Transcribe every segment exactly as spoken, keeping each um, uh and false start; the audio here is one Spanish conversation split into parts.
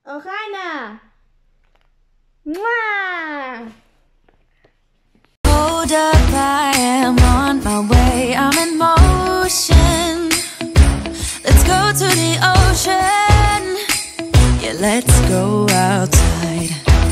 Ohana. ¡Mua! Hold up, I am on my way. I'm in motion. Let's go to the ocean. Yeah, let's go outside.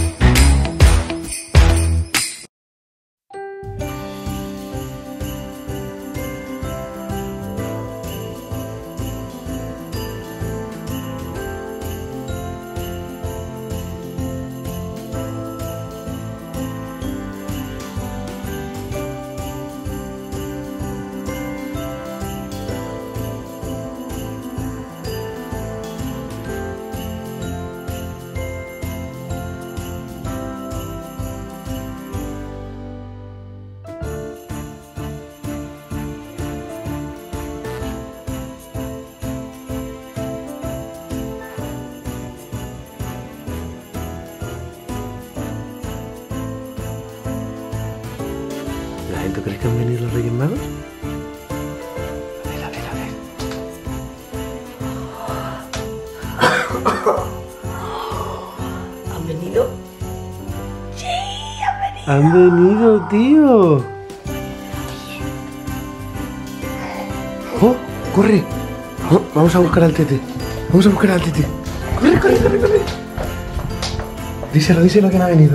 ¿Tú crees que han venido los Reyes Magos? A ver, a ver, a ver. ¿Han venido? ¡Sí! ¡Han venido! ¡Han venido, tío! ¡Oh! ¡Corre! Oh, vamos a buscar al Tete. Vamos a buscar al Tete. ¡Corre, corre, corre, corre! Díselo, díselo que no ha venido.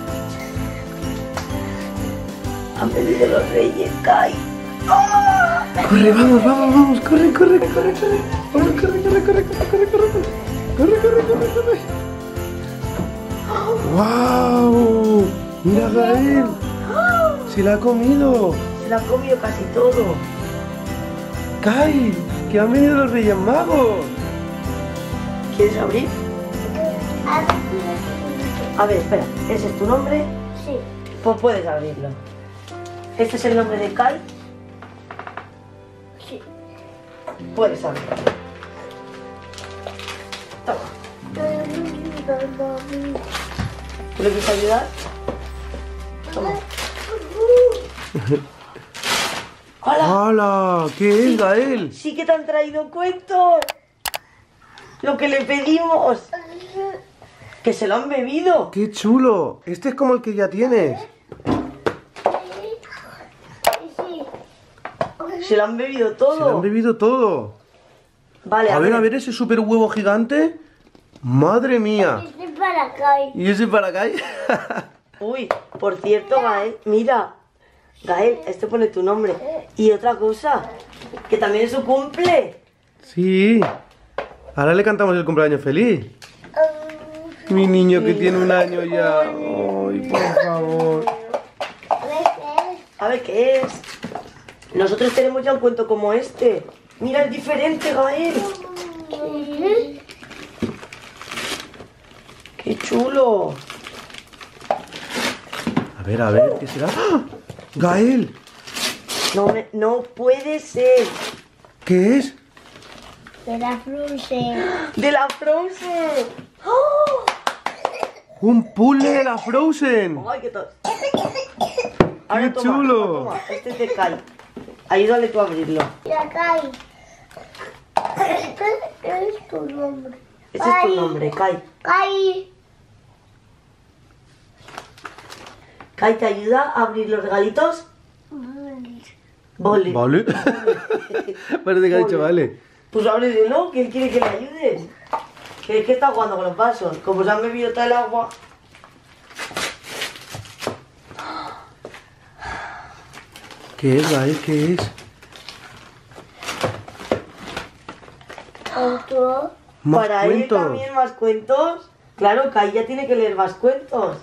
Han venido los Reyes, Kai. Corre, vamos, vamos, vamos, corre, corre, corre, corre. Vamos, corre, corre, corre, corre, corre, corre. Corre, corre, corre, corre. ¡Wow! Mira, Gael. Se la ha comido. Se la ha comido casi todo. Kai, que han venido los Reyes Magos. ¿Quieres abrir? A ver, espera. ¿Ese es tu nombre? Sí. Pues puedes abrirlo. ¿Este es el nombre de Kai? Sí. Puedes abrirlo. Toma. ¿Tú le quieres ayudar? Toma. ¡Hola! ¡Hola! ¿Qué es, Gael? Sí que te han traído cuentos. Lo que le pedimos. Que se lo han bebido. ¡Qué chulo! Este es como el que ya tienes. Se lo han bebido todo. Se lo han bebido todo. Vale, A ver, a ver ese super huevo gigante. ¡Madre mía! Este es para Kai. ¿Y ese para Kai? Uy, por cierto, Gael, mira. Gael, este pone tu nombre. Y otra cosa, que también es su cumple. Sí. Ahora le cantamos el cumpleaños feliz. Mi niño que tiene un año ya. Ay, por favor. A ver, ¿qué es? Nosotros tenemos ya un cuento como este. Mira, es diferente, Gael. ¡Qué chulo! A ver, a ver, ¿qué será? ¡Ah! ¡Gael! No, me- no puede ser. ¿Qué es? De la Frozen. ¡De la Frozen! ¡Oh! ¡Un puzzle de la Frozen! ¡Ay, qué tal! ¡Qué chulo! Toma, toma, este te cae. Ayúdale tú a abrirlo. Ya Kai. Este es tu nombre. Ese es tu nombre, Kai. Kai. Kai, ¿te ayuda a abrir los regalitos? Vale. ¿Vale? Parece que ha dicho vale. Pues ábrelo, que él quiere que le ayudes. Que es que está jugando con los vasos. Como se han bebido todo el agua. ¿Qué es, Gael? ¿Qué es? Otro. ¿Más Para cuentos? él también más cuentos. Claro, Kai ya tiene que leer más cuentos.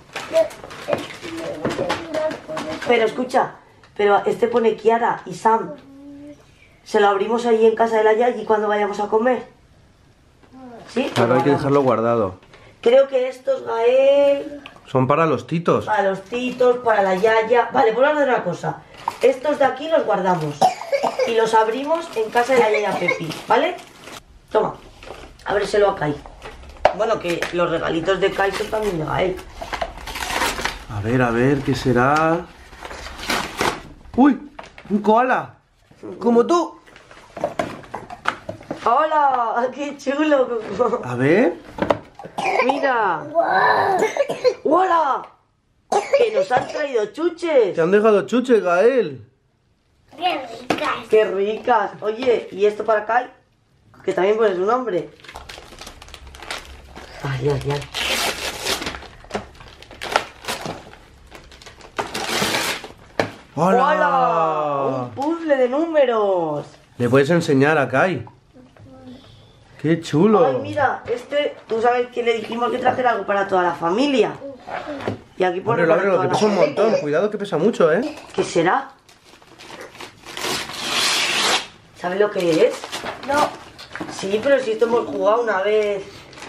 Pero escucha, pero este pone Kiara y Sam. Se lo abrimos ahí en casa de la Yayi cuando vayamos a comer. ¿Sí? Claro, hay que dejarlo guardado. Creo que estos, Gael, Son para los titos. para los titos, para la Yaya. Vale, pues vamos a hacer una cosa. Estos de aquí los guardamos. Y los abrimos en casa de la Yaya Pepi, ¿vale? Toma, ábreselo a Kai. Bueno, que los regalitos de Kai son también de Gael. A ver, a ver, ¿qué será? ¡Uy! ¡Un koala! ¡Como tú! ¡Hola! ¡Qué chulo! A ver. ¡Mira! ¡Hola! ¡Que nos han traído chuches! Te han dejado chuches, Gael. Qué ricas. ¡Qué ricas! Oye, ¿y esto para acá? Que también pone su nombre. Ay, ay, ay. ¡Hola! ¡Hola! ¡Un puzzle de números! ¿Le puedes enseñar a Kai? ¡Qué chulo! Ay, mira, este, tú sabes que le dijimos que trajera algo para toda la familia. Y aquí pone Ábrelo, para ábrelo, toda que la pesa un familia. montón. Cuidado que pesa mucho, ¿eh? ¿Qué será? ¿Sabes lo que es? No. Sí, pero si esto hemos jugado una vez.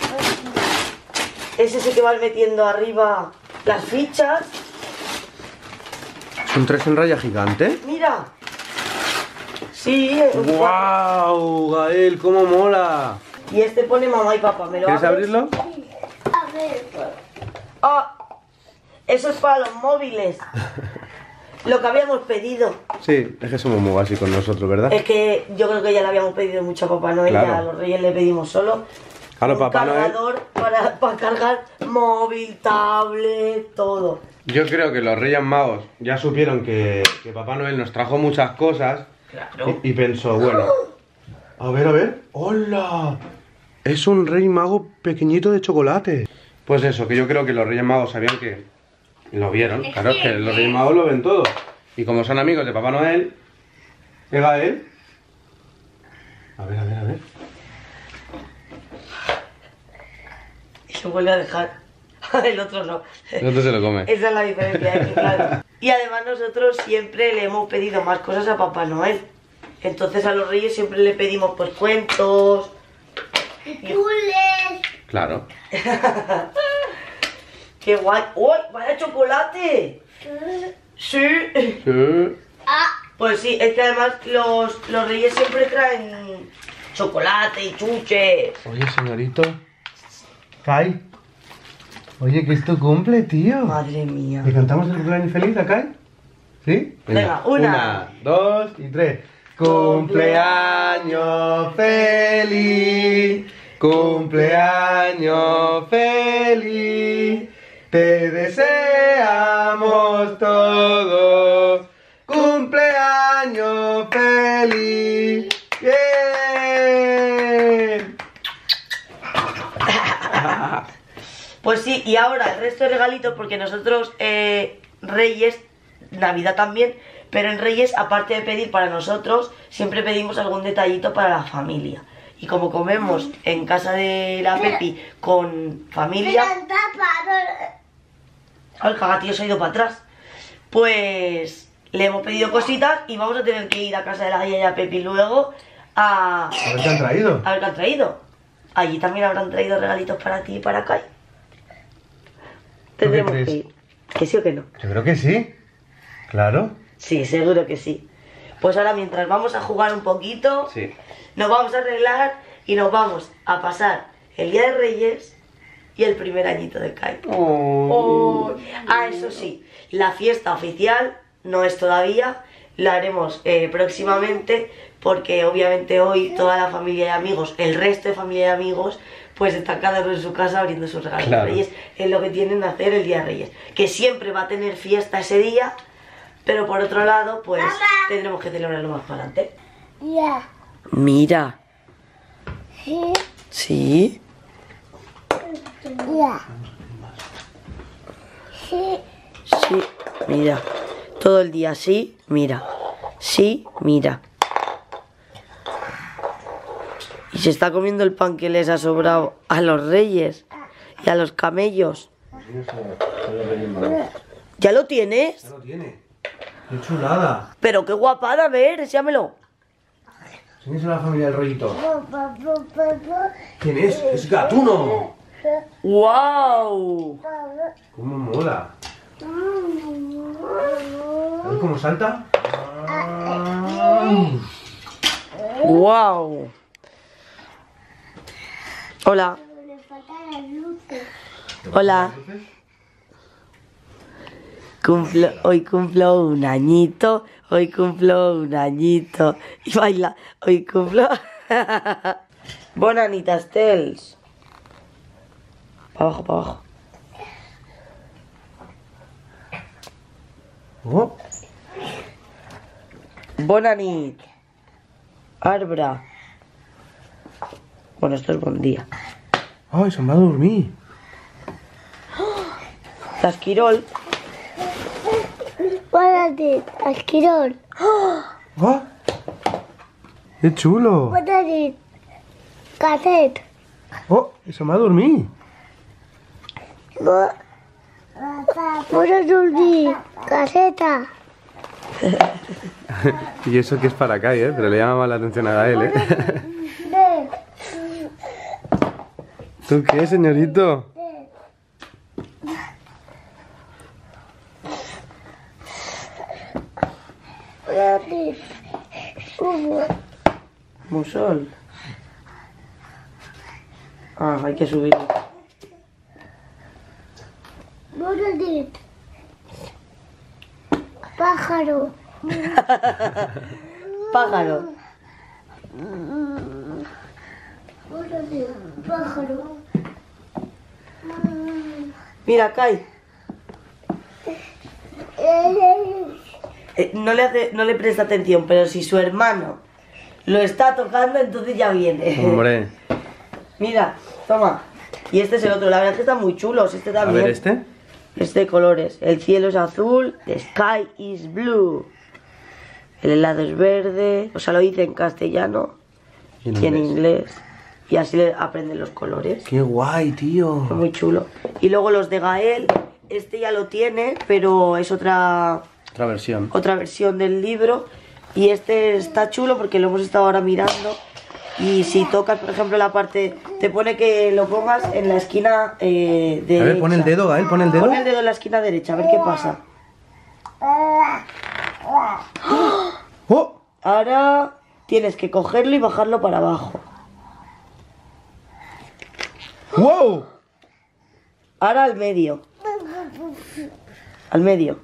Es ese que vas metiendo arriba las fichas. ¿Es un tres en raya gigante? Mira. Sí, es un cuatro. ¡Guau! Gael, cómo mola. Y este pone mamá y papá. ¿Me lo ¿Quieres abres? abrirlo? A ver, pues. Ah, eso es para los móviles. Lo que habíamos pedido. Sí, es que somos muy básicos nosotros, ¿verdad? Es que yo creo que ya le habíamos pedido mucho a Papá Noel. Claro. Ya a los Reyes le pedimos solo Claro, un Papá Noel. cargador para, para cargar móvil, tablet, todo. Yo creo que los Reyes Magos ya supieron que, que Papá Noel nos trajo muchas cosas. Claro. Y, y pensó, bueno, a ver, a ver. ¡Hola! Es un rey mago pequeñito de chocolate. Pues eso, que yo creo que los Reyes Magos sabían que lo vieron. Claro, es que los Reyes Magos lo ven todo. Y como son amigos de Papá Noel, ¿qué Gael? A ver, a ver, a ver. Y lo vuelve a dejar. El otro no. El otro se lo come. Esa es la diferencia, es que, claro. Y además nosotros siempre le hemos pedido más cosas a Papá Noel. Entonces a los Reyes siempre le pedimos pues cuentos. Puzzles. Claro. ¡Qué guay! ¡Uy! ¡Vaya chocolate! Sí. Sí. Ah, Pues sí, es que además los, los Reyes siempre traen chocolate y chuches. Oye, señorito. Kai. Oye, que es tu cumple, tío. Madre mía. ¿Le cantamos el cumpleaños feliz a Kai? ¿Sí? Venga, una. dos y tres. Cumpleaños feliz, cumpleaños feliz, te deseamos todos. Cumpleaños feliz. ¡Bien! Pues sí, y ahora el resto de regalitos, porque nosotros, eh, Reyes, Navidad también, pero en Reyes, aparte de pedir para nosotros, siempre pedimos algún detallito para la familia. Y como comemos en casa de la Pepi con familia... me encanta para... ¡Ay, cagatío, se ha ido para atrás! Pues le hemos pedido cositas y vamos a tener que ir a casa de la Yaya Pepi luego a... A ver qué han traído. A ver qué han traído. Allí también habrán traído regalitos para ti y para Kai. Tendremos crees? que ir. ¿Que sí o que no? Yo creo que sí. Claro. Sí, seguro que sí. Pues ahora mientras vamos a jugar un poquito, Sí. nos vamos a arreglar y nos vamos a pasar el Día de Reyes y el primer añito de Kai. Oh. Ah, eso sí, la fiesta oficial no es todavía, la haremos eh, próximamente, porque obviamente hoy toda la familia y amigos, el resto de familia y amigos, pues están cada uno en su casa abriendo sus regalos Claro. de Reyes. Es lo que tienen que hacer el Día de Reyes, que siempre va a tener fiesta ese día, pero por otro lado, pues Mamá. tendremos que celebrarlo más para adelante. Ya. Mira, Sí. sí, Ya. Sí. sí, mira, todo el día sí, mira, sí, mira. Y se está comiendo el pan que les ha sobrado a los reyes y a los camellos. ¿Ya lo tienes? Ya lo tiene. ¡Qué chulada! Pero qué guapada, a ver, enséamelo. ¿Quién es la familia del rollito? Papá, papá, papá. ¿Quién es? ¡Es Gatuno! ¡Wow! ¡Cómo mola! A ver cómo salta. ¡Wow! Hola, Le faltan las luces. hola. Cumplo, hoy cumplo un añito, hoy cumplo un añito. Y baila, hoy cumplo... Bonanitas Tels. Para abajo, para abajo. Oh. Bona nit. Arbra. Bueno, esto es buen día. Ay, se'm va a dormir. L'esquirol. Bona nit, esquirol. ¡Ah! ¡Qué chulo! Bona nit, caset. ¡Oh! ¡Se me ha dormido! Bo- Bona dormir, caseta. Y eso que es para Kai, ¿eh? Pero le llama más la atención a Gael, ¿eh? Ven, ¿Tú qué, señorito? bona nit. Uno. Musol. Ah, hay que subir. Bona nit. Pájaro. Pájaro. Bona nit, pájaro. Mira, Kai. Eh, Eh, no, le hace, no le presta atención, pero si su hermano lo está tocando, entonces ya viene. Hombre. Mira, toma. Y este es el otro. La verdad es que están muy chulos. Este A también. ver, ¿este? Este de colores. El cielo es azul. The sky is blue. El helado es verde. O sea, lo dice en castellano Y en y en inglés. inglés. Y así le aprenden los colores. ¡Qué guay, tío! Muy chulo. Y luego los de Gael. Este ya lo tiene, pero es otra, Otra versión. otra versión del libro. Y este está chulo porque lo hemos estado ahora mirando. Y si tocas, por ejemplo, la parte... Te pone que lo pongas en la esquina eh, derecha. A ver, pon el dedo, Gael, pon el dedo. Pon el dedo en la esquina derecha, a ver qué pasa. ¡Oh! Ahora tienes que cogerlo y bajarlo para abajo. ¡Wow! Ahora al medio. Al medio.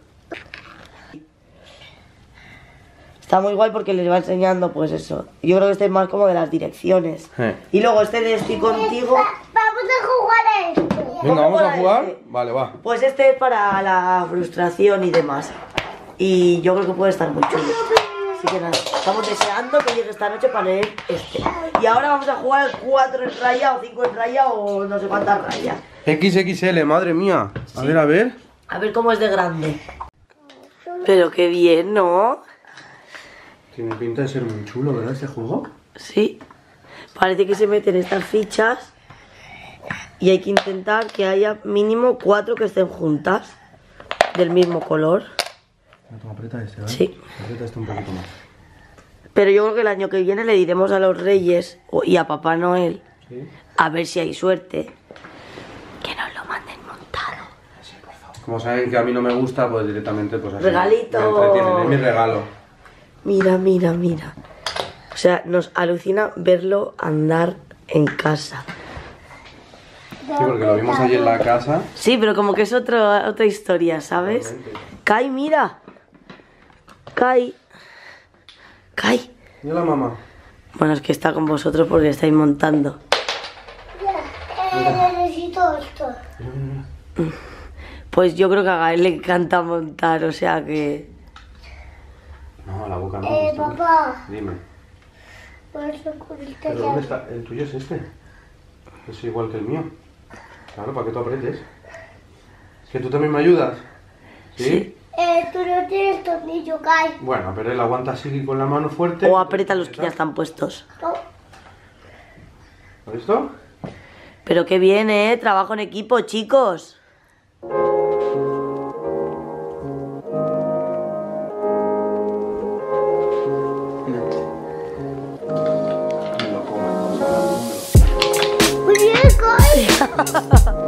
Está muy guay porque les va enseñando, pues eso. Yo creo que este es más como de las direcciones. Eh. Y luego este de estoy contigo. Vamos a jugar a esto. Venga, vamos a jugar a jugar. este? Vale, va. Pues este es para la frustración y demás. Y yo creo que puede estar muy chulo. Así que nada, estamos deseando que llegue esta noche para leer este. Y ahora vamos a jugar al cuatro en raya o cinco en raya o no sé cuántas rayas. equis equis ele, madre mía. A ver, a ver. A ver cómo es de grande. Pero qué bien, ¿no? Tiene pinta de ser muy chulo, ¿verdad, este juego? Sí. Parece que se meten estas fichas y hay que intentar que haya mínimo cuatro que estén juntas del mismo color. Toma, aprieta este, ¿vale? Sí. Aprieta este un poquito más. Pero yo creo que el año que viene le diremos a los Reyes o- y a Papá Noel, ¿Sí? a ver si hay suerte, que nos lo manden montado. Como saben que a mí no me gusta, pues directamente pues así. Regalito. Me entretienen, es mi regalo. Mira, mira, mira. O sea, nos alucina verlo andar en casa. Sí, porque lo vimos allí en la casa. Sí, pero como que es otro, otra historia, ¿sabes? Totalmente. Kai, mira. Kai. Kai. Mira la mamá. Bueno, es que está con vosotros porque estáis montando. Eh, necesito esto. Pues yo creo que a Gael le encanta montar, o sea que... No, la boca no. Eh, está bien. papá. Dime. Por eso curita ¿Pero dónde ya. está? ¿El tuyo es este? Es igual que el mío. Claro, para que tú apretes. ¿Que tú también me ayudas? ¿Sí? Sí. Eh, tú no tienes tornillo, Kai. Bueno, pero él aguanta así con la mano fuerte. O aprieta los que ya están puestos. No. ¿Has visto? Pero qué bien, ¿eh? Trabajo en equipo, chicos. Me lo como. Muy bien, Kai.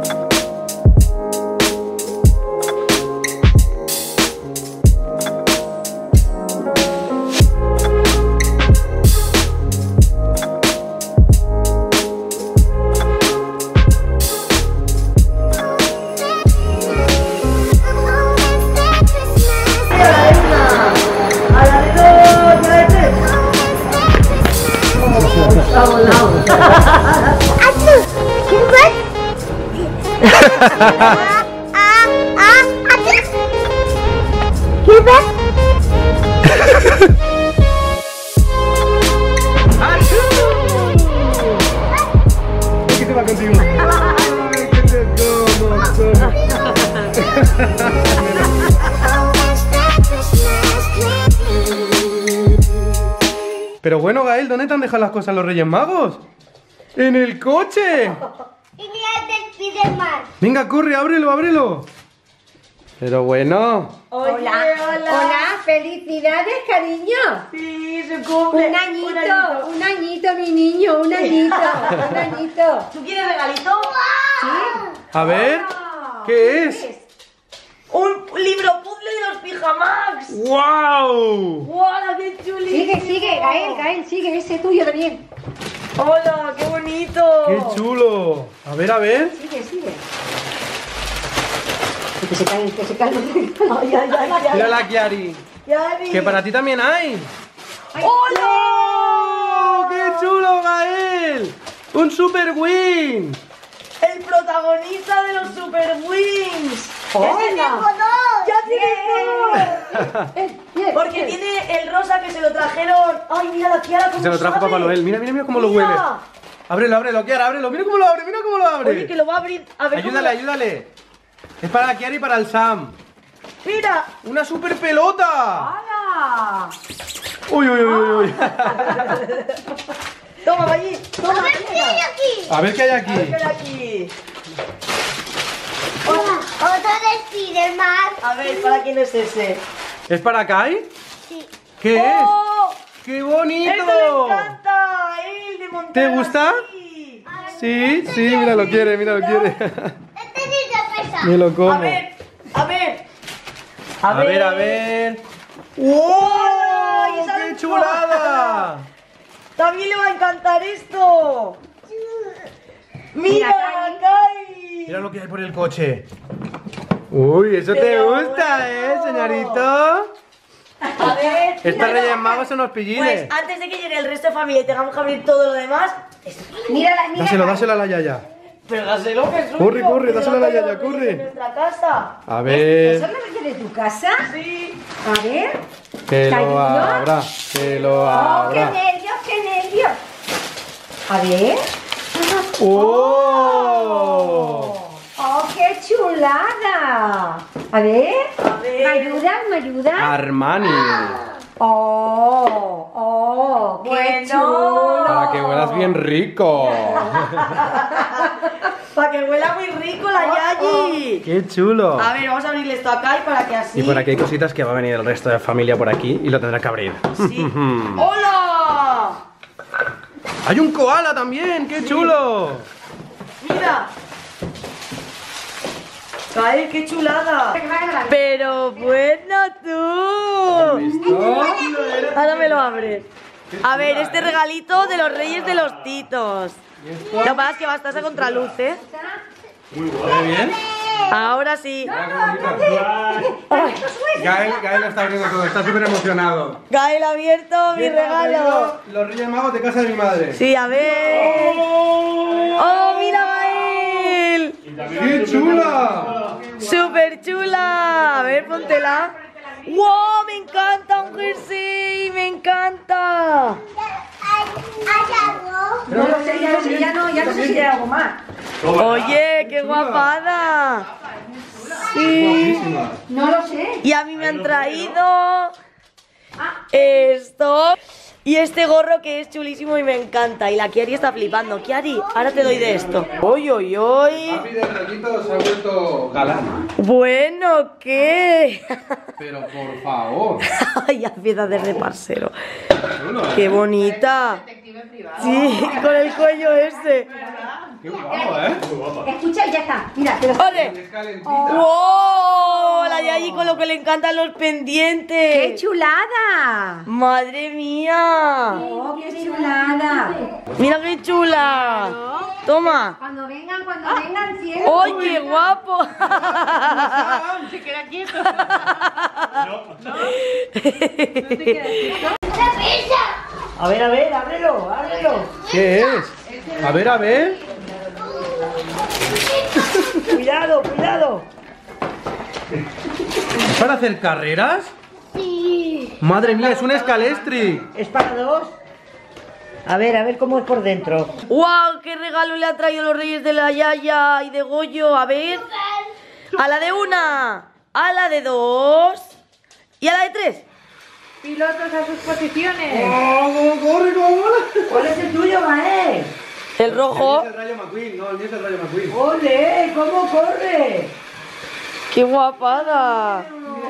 Ah, ah, ah, aquí. ¿Qué ves? ¿Qué te va contigo? Ay, qué te como. Pero bueno, Gael, ¿dónde te han dejado las cosas los Reyes Magos? ¡En el coche! Y mira, te pide más. Venga, corre, ábrelo, ábrelo. Pero bueno. Oye, Hola, hola, felicidades, cariño. Sí, se cumple. Un añito, un añito, mi niño, un añito, un añito. ¿Tú quieres regalito? A ver, ¿qué es? Un libro puzzle de los Pijamax. ¡Wow! ¡Hola, qué chulito! Sigue, sigue, Gael, Gael, sigue, ese es tuyo también. ¡Hola, qué bonito! ¡Qué chulo! A ver, a ver. Sigue, sigue. Que se cae, que se cae. ¡Ay, ay, ay! ay. Mírala, Kiari. Yari. Que para ti también hay. ¡Hola! ¡Oh, qué chulo, Gael! ¡Un Super Win! El protagonista de los Super Wings. ¡Hola! ¡Ya tiene todo! Eh, bien, Porque bien. tiene el rosa que se lo trajeron. ¡Ay, mira la Kiara cómo Se lo trajo sabe! Papá Noel. Mira, mira, mira cómo lo Mira. huele. Ábrelo, ábrelo, Kiara, ábrelo. Mira cómo lo abre, mira cómo lo abre. Oye, que lo va a abrir. A ver, Ayúdale, cómo- ayúdale. Es para la Kiara y para el Sam. ¡Mira! ¡Una super pelota! ¡Hala! ¡Uy, uy, uy, uy! Toma, Valle. Toma, ¿Qué mira. hay aquí? A ver qué hay A ver qué aquí. hay aquí. Otro de Spiderman. A ver, ¿para quién es ese? ¿Es para Kai? Sí. ¿Qué ¡Oh! es? ¡Qué ¡Este me bonito! encanta! ¡El de montar ¿Te gusta? así! Sí, sí, mira, lo quiere, mira, lo quiere. Este sí se pesa. Me lo como. A ver, a ver. A ver, a ver. ¡Wow! ¡Qué chulada! También le va a encantar esto. ¡Mira, Mira, Kai! Mira lo que hay por el coche. Uy, eso te Pero gusta, bueno. ¿eh, señorito? A ver. Estos mira. Reyes Magos son unos Pues pillines. antes de que llegue el resto de familia y tengamos que abrir todo lo demás. Mírala, mira. Dáselo, dáselo a la Yaya. Pero dáselo que es suyo. Corre, corre, que se dáselo a va la caer Yaya, los reyes corre. en nuestra casa. A ¿Eso ver. es lo que de tu casa? Sí. A ver. Que ¿Te lo ayudo? abra, que lo ¡Oh, qué abra. nervios, qué nervios! A ver. ¡Oh! ¡Oh, qué chulada! A ver. A ver. ¿Me ayudas? ¿Me ayudas? Armani. ¡Oh! ¡Oh! ¡Qué Bueno. chulo! Para que huelas bien rico. Para que huela muy rico la Yayi. ¡Qué chulo! A ver, vamos a abrirle esto acá y para que así. Y por aquí hay cositas que va a venir el resto de la familia por aquí y lo tendrá que abrir. Sí. ¡Hola! ¡Hay un koala también! ¡Qué chulo! Mira. ¡Ay, qué chulada! Pero bueno tú. ¿Listo? Ahora me lo abres. A ver, este regalito de los Reyes de los Titos. Lo que pasa es que va a estar a contraluz, ¿eh? Muy bien. Ahora sí. Gael, Gael lo está abriendo todo, está súper emocionado. Gael ha abierto mi regalo. Los Reyes Magos de casa de mi madre. Sí, a ver. ¡Oh, mira, Gael! ¡Qué chula! ¡Súper chula! A ver, póntela. ¡Wow! ¡Me encanta un jersey! ¡Me encanta! ¿Hay algo? No lo sé, ya no sé, ya no, ya no sé si hay algo más. ¡Oye, qué guapada! Sí. Guapísima. No lo sé. Y a mí me han traído esto y este gorro que es chulísimo y me encanta. Y la Kiari está flipando. Kiari, ahora te doy de esto. ¡Oy, oy, oy! Papi de Rayito se ha vuelto galán. Bueno, ¿qué? Pero por favor. Ay, ya empieza a hacer de parcero. Chulo, ¿eh? ¡Qué bonita! Sí, con el cuello ese. Qué guapo, ¿eh? Escucha y ya está. Mira, te lo ¡Ole! Es calentita. ¡Wow! La Yayi con lo que le encantan los pendientes. ¡Qué chulada! ¡Madre mía! ¡Oh, qué chulada! ¡Mira qué chula! Toma. Cuando vengan, cuando vengan, siempre. ¡Ay, qué guapo! Se queda quieto. A ver, a ver, ábrelo, ábrelo. ¿Qué es? A ver, a ver. cuidado, cuidado. ¿Es para hacer carreras? Sí. Madre mía, es un escalestri. ¿Es para dos? A ver, a ver cómo es por dentro. ¡Wow! ¡Qué regalo le han traído los reyes de la Yaya y de Goyo! A ver. A la de una, a la de dos y a la de tres. Pilotos a sus posiciones. ¡Oh, corre, cómo mola! ¿Cuál es el tuyo, Maé? El rojo. El mío es el Rayo McQueen, no, el mío es el Rayo McQueen. ¡Ole! ¿Cómo corre? ¡Qué guapada!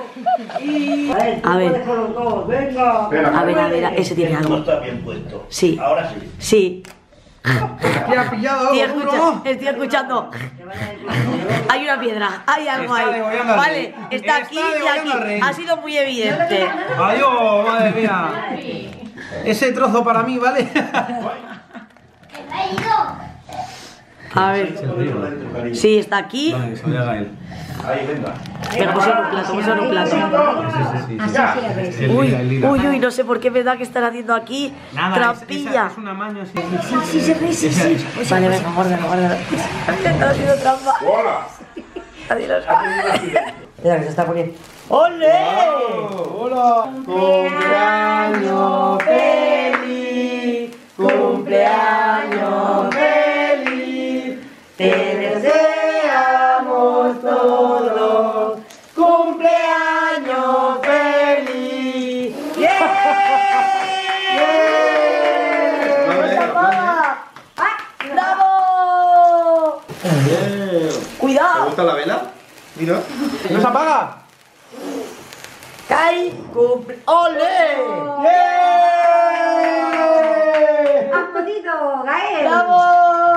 A ver, Venga. a ver, a ver, ese tiene No algo. está bien puesto. Sí. Ahora sí. Sí. Aquí ha pillado Estoy, algo, escucha- ¿no? estoy escuchando. Hay una piedra, hay algo Está ahí. degollando al Vale, rey. está Está aquí y degollando al aquí. rey. Ha sido muy evidente. Adiós, madre mía. Ese trozo para mí, ¿vale? A ver. Sí, está aquí. Vale, se lo voy a Gael. Ahí, venga. Venga, pues en un plato, pues en un plato. El Uy, lila, el lila. uy, uy, no sé por qué me da que están haciendo aquí Nada, trampilla. Es, es una maña así. Sí, sí, sí, sí. Vale, venga, guárdalo, guárdalo. Está haciendo trampa. ¡Hola! Adiós. Mira que se está poniendo. ¡Ole! ¡Hola! ¡Cumpleaños feliz! ¡Cumpleaños feliz! ¡Te deseamos todos! ¡Cumpleaños feliz! ¡Yeah! ¡Bravo! ¿Te ¡Cuidado! gusta la vela? Mira. ¿No se apaga? ¡Kai! ¡Cumple! ¡Ole! ¡Has podido, Gael! ¡Bravo!